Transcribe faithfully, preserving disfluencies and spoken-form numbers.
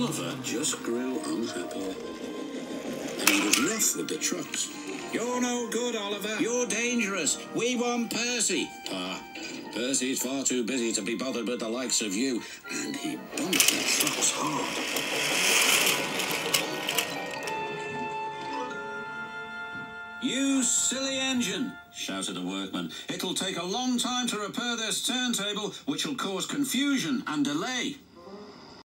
Oliver just grew unhappier. And he was rough with the trucks. You're no good, Oliver. You're dangerous. We want Percy. Pa, Percy's far too busy to be bothered with the likes of you. And he bumped the trucks hard. You silly engine, shouted a workman. It'll take a long time to repair this turntable, which will cause confusion and delay.